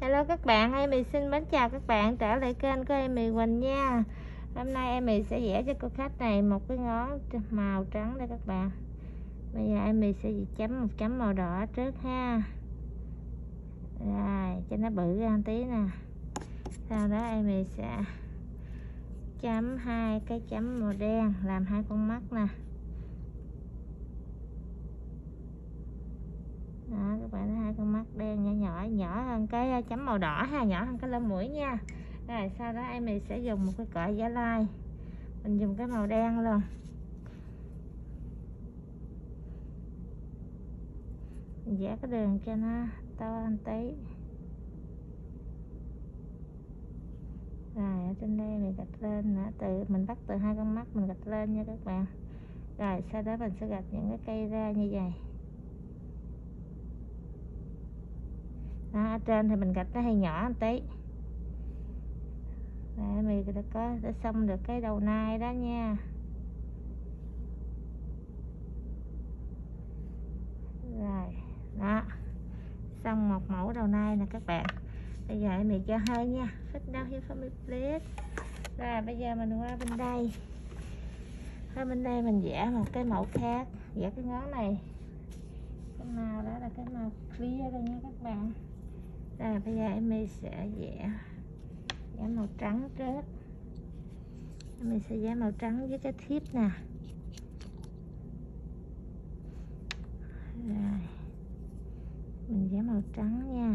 Hello các bạn, Amy xin mến chào các bạn trở lại kênh của Amy Quỳnh nha. Hôm nay Amy sẽ vẽ cho cô khách này một cái ngón màu trắng đây các bạn. Bây giờ Amy sẽ chấm một chấm màu đỏ trước ha. Rồi, cho nó bự ra một tí nè. Sau đó Amy sẽ chấm hai cái chấm màu đen làm hai con mắt nè. Đó, các bạn thấy hai con mắt đen nhỏ hơn cái chấm màu đỏ ha, nhỏ hơn cái lông mũi nha. Rồi sau đó Amy sẽ dùng một cái cọ giả line, mình dùng cái màu đen luôn, mình vẽ cái đường cho nó to hơn tí. Rồi ở trên đây mình gạch lên nữa, mình bắt từ hai con mắt mình gạch lên nha các bạn. Rồi sau đó mình sẽ gạch những cái cây ra như vậy. Đó, ở trên thì mình gạch nó hơi nhỏ một tí. Để mình đã xong được cái đầu nai đó nha. Rồi đó, xong một mẫu đầu nai nè các bạn. Bây giờ mình cho hơi nha, fit down here for me please. Rồi bây giờ mình qua bên đây. Ở bên đây mình vẽ một cái mẫu khác, vẽ cái ngón này. Cái màu đó là cái màu clear đây nha các bạn. Rồi bây giờ mình sẽ vẽ màu trắng trước. Mình sẽ vẽ màu trắng với cái thiếp nè. Rồi mình vẽ màu trắng nha.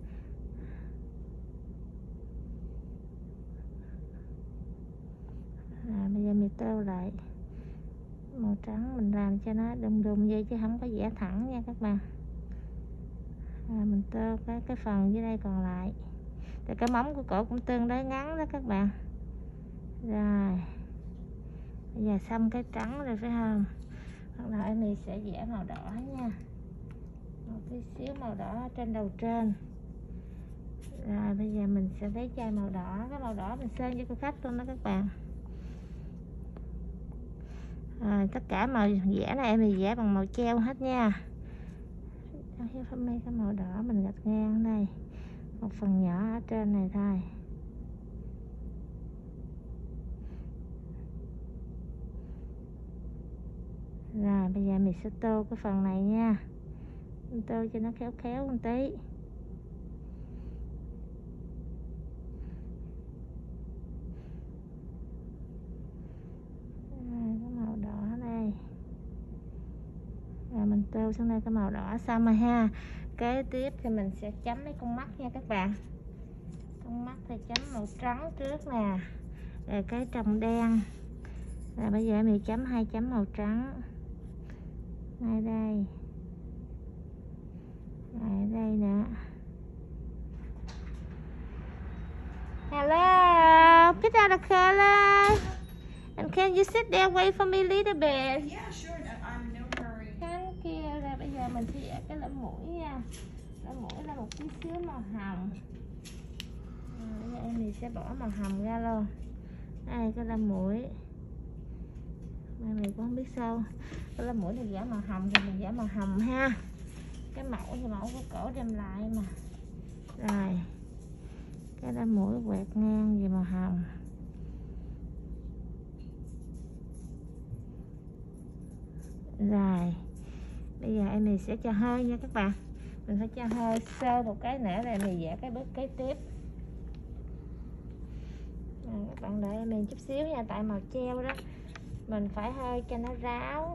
Rồi bây giờ mình tô lại màu trắng, mình làm cho nó đùng đùng vậy chứ không có vẽ thẳng nha các bạn. Rồi mình tô cái phần dưới đây còn lại. Thì cái móng của cổ cũng tương đối ngắn đó các bạn. Rồi bây giờ xong cái trắng rồi phải không? Bắt đầu em sẽ vẽ màu đỏ nha, một tí xíu màu đỏ trên đầu trên. Rồi bây giờ mình sẽ lấy chai màu đỏ, cái màu đỏ mình sơn cho cô khách luôn đó các bạn. Rồi tất cả màu vẽ này em vẽ bằng màu treo hết nha. Cái màu đỏ mình gạch ngang đây một phần nhỏ ở trên này thôi. Rồi bây giờ mình sẽ tô cái phần này nha, mình tô cho nó khéo khéo một tí. Rồi cái màu đỏ đây. Rồi mình tô xuống đây cái màu đỏ xong rồi ha. Kế tiếp thì mình sẽ chấm mấy con mắt nha các bạn. Con mắt thì chấm màu trắng trước nè, rồi cái tròng đen. Rồi bây giờ mình chấm hai chấm màu trắng ngay đây, ngay đây nữa. Hello, put out the color. And can you sit there wait for me a little bit? Yeah, sure. I'm no hurry. Thank you. Rồi bây giờ mình sẽ vẽ cái lỗ mũi nha. Lỗ mũi là một tí xíu màu hồng. Bây giờ em sẽ bỏ màu hồng ra luôn. Đây cái lỗ mũi. Mình cũng không biết sao. Cái lỗ mũi này vẽ màu hồng thì mình vẽ màu hồng ha. Cái mẫu thì mẫu của cổ đem lại mà. Rồi cái lỗ mũi quẹt ngang về màu hồng. Rồi bây giờ em sẽ cho hơi nha các bạn. Mình phải cho hơi sơ một cái nữa rồi mình vẽ cái bước kế tiếp. Rồi, các bạn đợi em chút xíu nha, tại màu treo đó mình phải hơi cho nó ráo.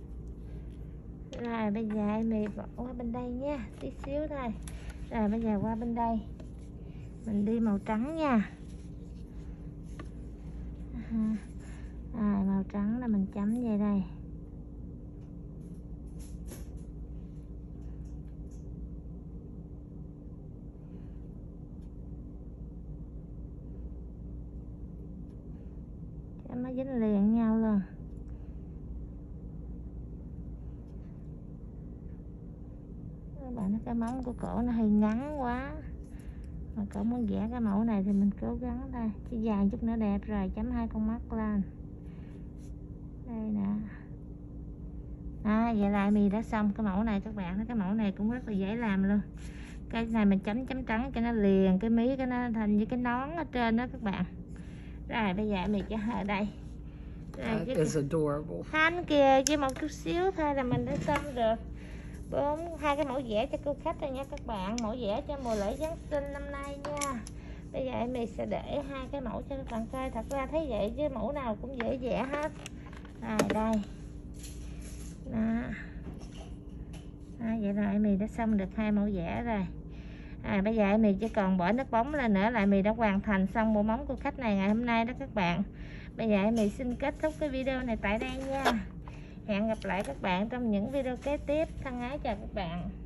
Rồi bây giờ em bỏ qua bên đây nha, tí xíu thôi. Rồi bây giờ qua bên đây mình đi màu trắng nha. Rồi màu trắng là mình chấm về đây. Cho nó dính liền nhau luôn. Các bạn thấy cái móng của cổ nó hơi ngắn quá, mà cậu muốn vẽ cái mẫu này thì mình cố gắng thôi, chứ dài chút nữa đẹp rồi. Chấm hai con mắt lên đây nè. Vậy là mình đã xong cái mẫu này các bạn. Cái mẫu này cũng rất là dễ làm luôn, Cái này mình chấm trắng cho nó liền cái mí, cái nó thành như cái nón ở trên đó các bạn. Rồi bây giờ mình cho ở đây. That is adorable. Thanh kìa, chỉ một chút xíu thôi là mình đã xong được. Hai cái mẫu vẽ cho cô khách rồi nha các bạn. Mẫu vẽ cho mùa lễ Giáng sinh năm nay nha. Bây giờ mình sẽ để hai cái mẫu cho các bạn coi. Thật ra thấy vậy chứ mẫu nào cũng dễ vẽ hết. Rồi đây. Đó. Vậy rồi mình đã xong được hai mẫu vẽ rồi. Bây giờ mình chỉ còn bỏ nước bóng lên nữa là mình đã hoàn thành xong bộ móng của khách này ngày hôm nay đó các bạn. Bây giờ mình xin kết thúc cái video này tại đây nha. Hẹn gặp lại các bạn trong những video kế tiếp. Thân ái chào các bạn.